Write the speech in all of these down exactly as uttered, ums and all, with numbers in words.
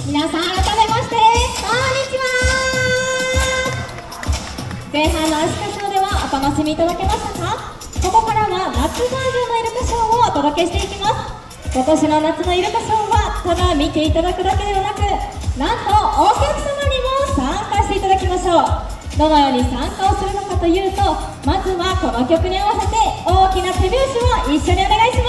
皆さん改めましてこんにちは。前半のアシカショーではお楽しみいただけましたか？ここからは夏バージョンのイルカショーをお届けしていきます。今年の夏のイルカショーはただ見ていただくだけではなく、なんとお客様にも参加していただきましょう。どのように参加をするのかというと、まずはこの曲に合わせて大きな手拍子を一緒にお願いします。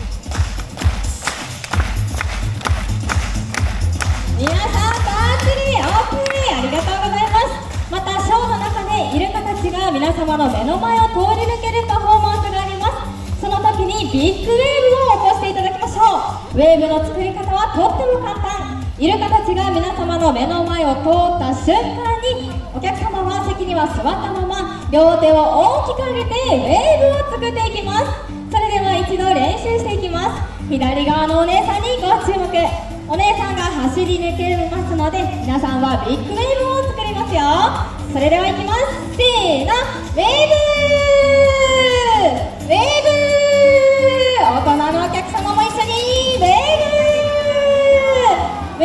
皆さんバッチリ オーケー ありがとうございます。またショーの中でイルカたちが皆様の目の前を通り抜けるパフォーマンスがあります。その時にビッグウェーブを起こしていただきましょう。ウェーブの作り方はとっても簡単。イルカたちが皆様の目の前を通った瞬間に、お客様は席には座ったまま両手を大きく上げてウェーブを作っていきます。それでは一度練習していきます。左側のお姉さんにご注目。お姉さんが走り抜けますので、皆さんはビッグウェーブを作りますよ。それではいきます。せーの、ウェーブウェーブ。大人のお客様も一緒にウェーブウェーブ。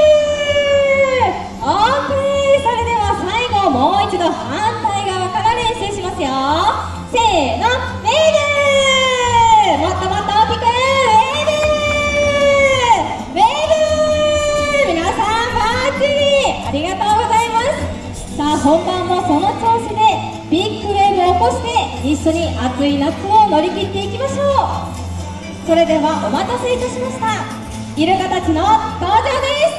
オーケー。それでは最後もう一度反対側から練習しますよ。せーの、ウェーブ。もっともっと大きくウェーブウェーブ。皆さんバッチリありがとうございます。さあ本番もその調子でビッグウェーブを起こして一緒に暑い夏を乗り切っていきましょう。それではお待たせいたしました。イルカたちの登場です。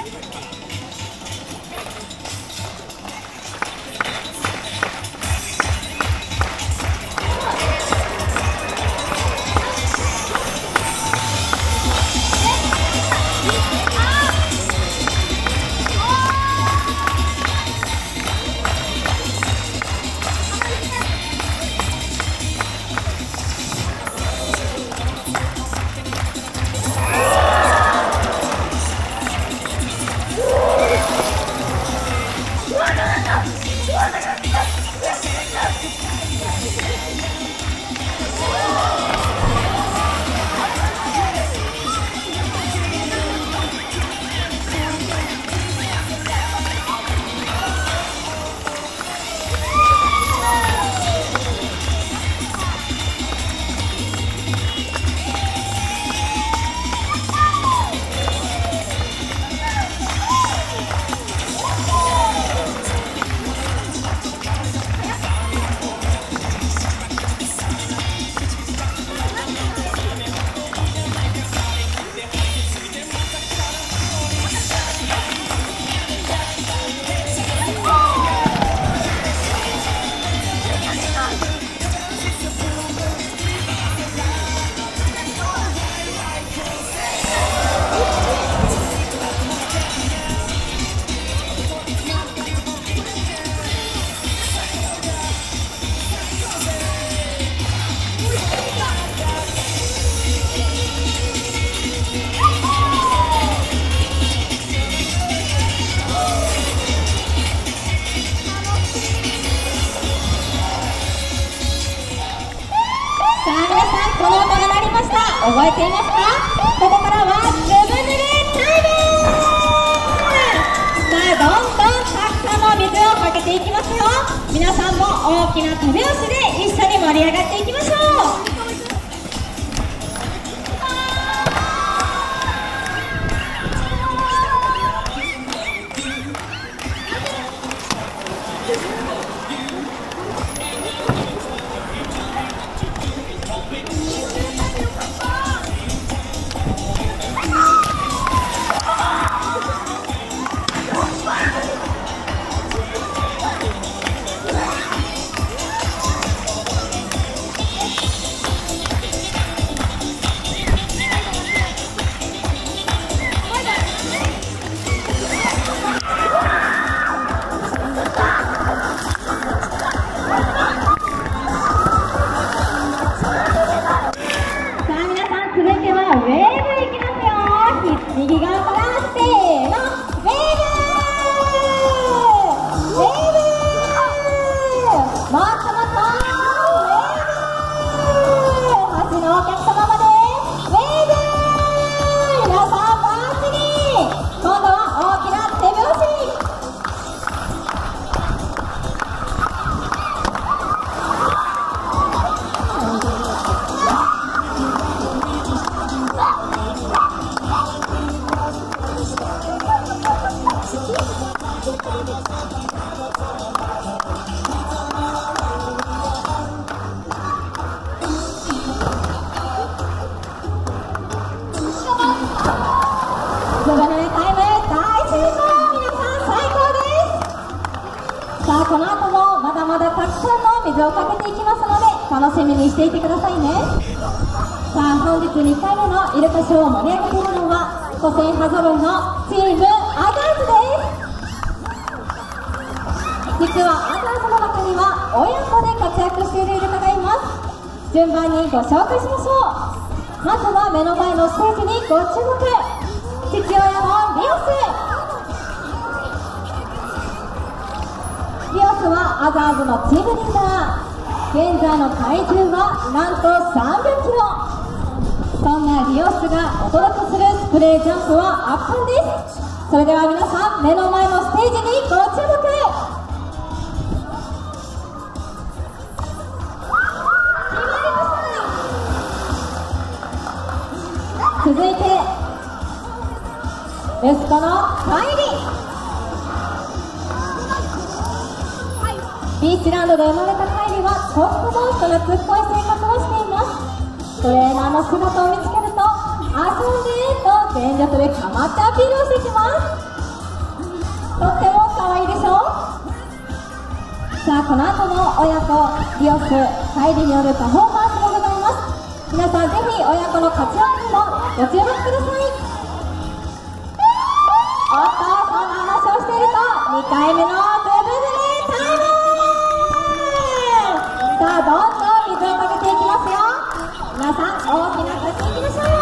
覚えていますか？ここからはずぶ濡れタイム。さあどんどんたくさんの水をかけていきますよ。皆さんも大きな手拍子で一緒に盛り上がっていきましょう。右側からせーの、ウェーブウェーブ。もっともっとウェーブ。端のお客様までウェーブ。皆さんバッチリ。 この後もまだまだたくさんの水をかけていきますので楽しみにしていてくださいね。さあ本日にかいめのイルカショーを盛り上げているのは個性派揃いのチームアガーズです。実はアガーズの中には親子で活躍しているイルカがいます。順番にご紹介しましょう。まずは目の前のステージにご注目。父親のリオス。リオスはアガーズのチームリーダー。現在の体重はなんとさんびゃくキロ。そんなリオスがお届けするスプレージャンプは圧巻です。それでは皆さん目の前のステージにご注目。続いて息子のカイリ。ビーチランドで生まれたカイリはとっても人懐っこい生活をしています。トレーナーの姿を見つけると遊んでと全力でかまってアピールをしてきます。とっても可愛いでしょう。さあこの後の親子リオスカイリによるパフォーマンスもございます。皆さんぜひ親子の活躍にもご注目ください。おっとそんな話をしているとにかいめのブブブレタイム。さあどんどん水をかけていきますよ。皆さん大きな口にいきましょう。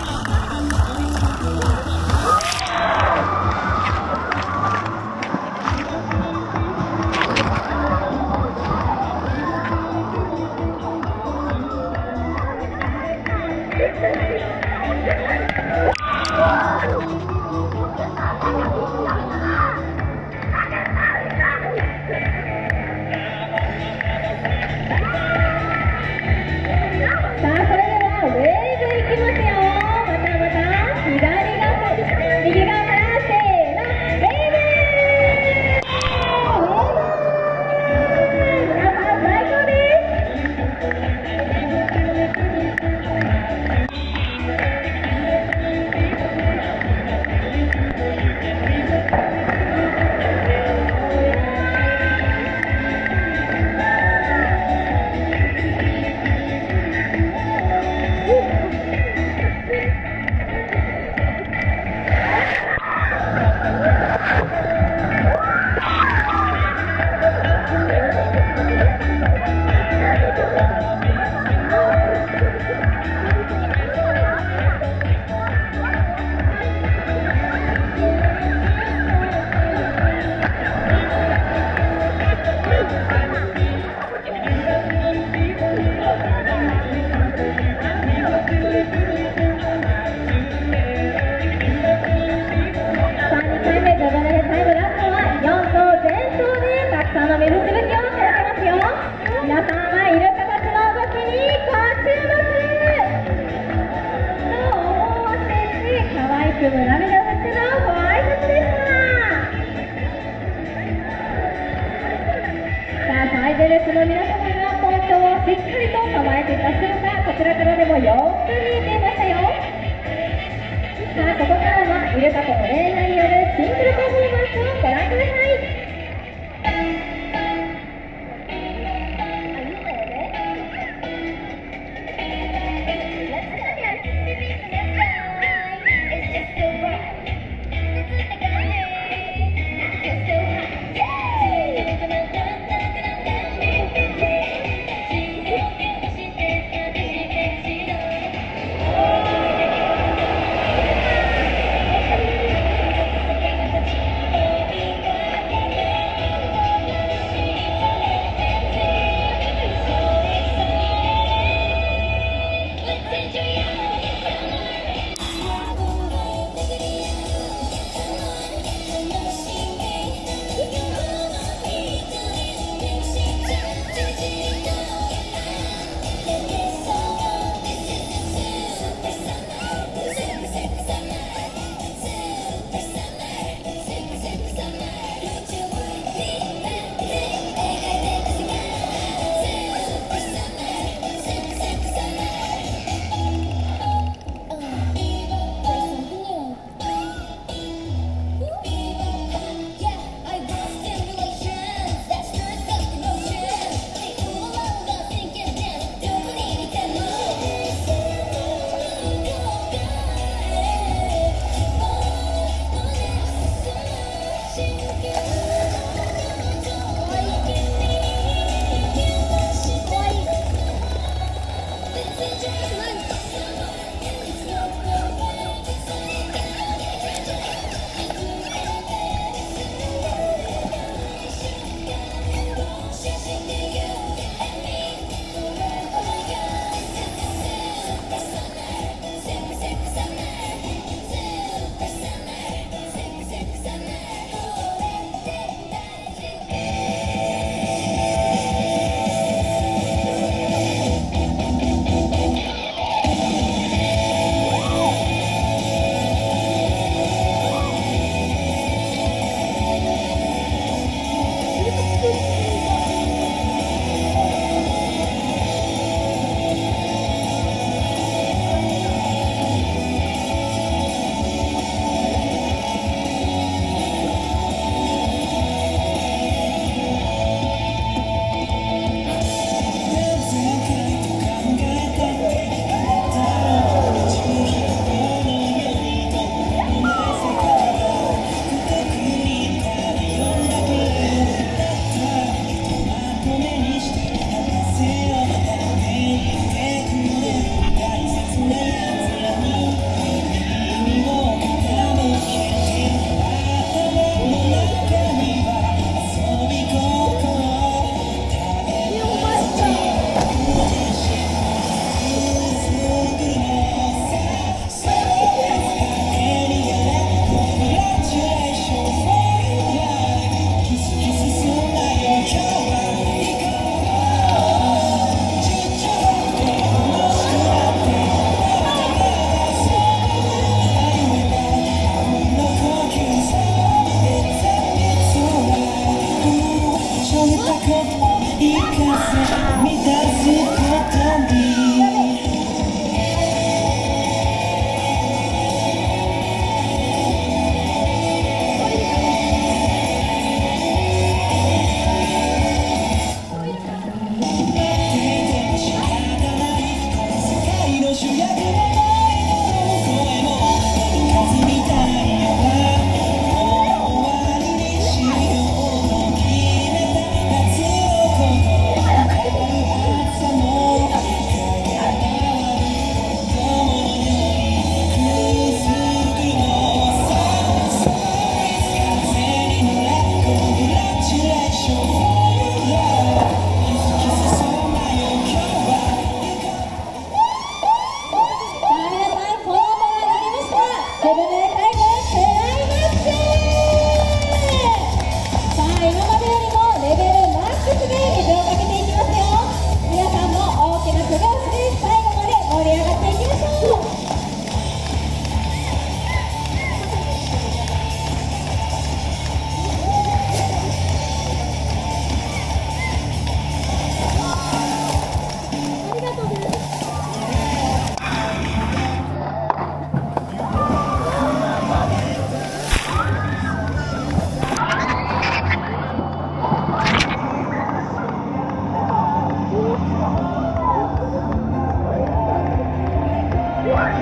の皆様がポイントをしっかりと構えていた姿、こちらからでもよく見えていましたよ。さあここからはイルカとトレーナーによるシンクロパフォーマンスをご覧ください。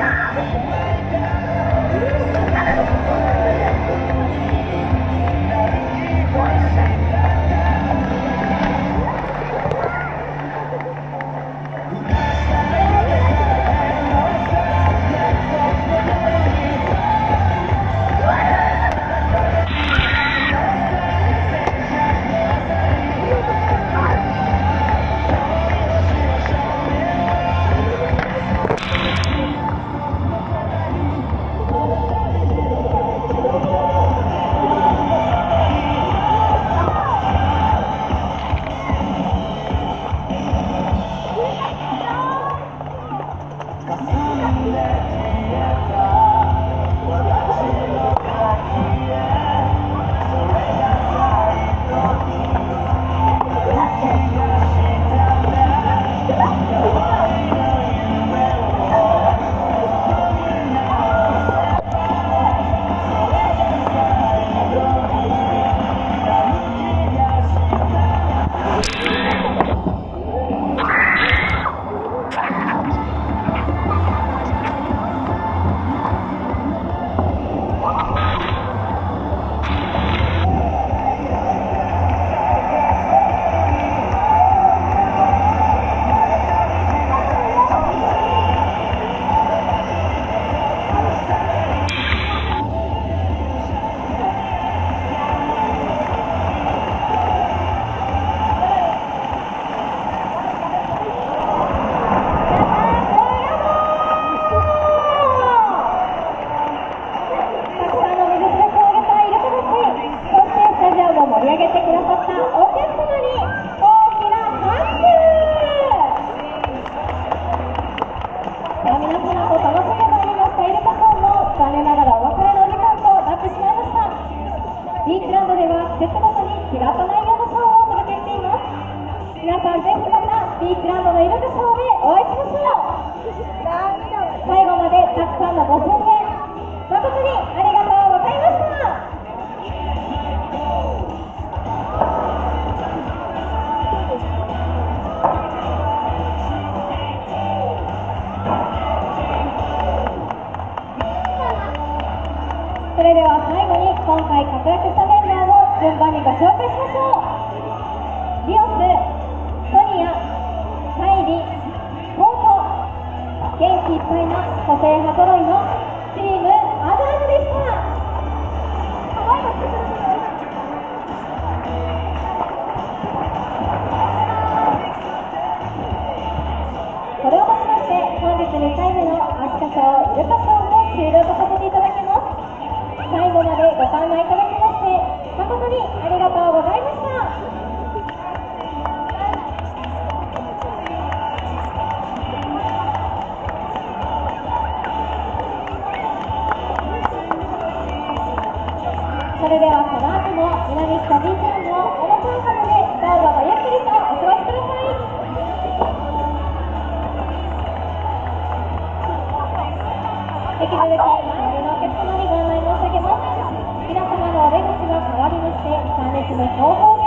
それでは最後に今回活躍したメンバーを順番にご紹介しましょう。リオス、ソニア、サイリ、コウコ、元気いっぱいな個性派揃いのチームアドラムでした。これをもちまして本日にかいめのアシカショーイルカショーを終了とさせていただきます。最後までご観覧いただきまして誠にありがとうございました。それではこの後も南北ビーチランドのおもちゃをかけてどうぞごゆっくりとお過ごしください。引き続き周りのお客様にご案内申し上げます。皆様のお出口が変わりまして、サーネスの後方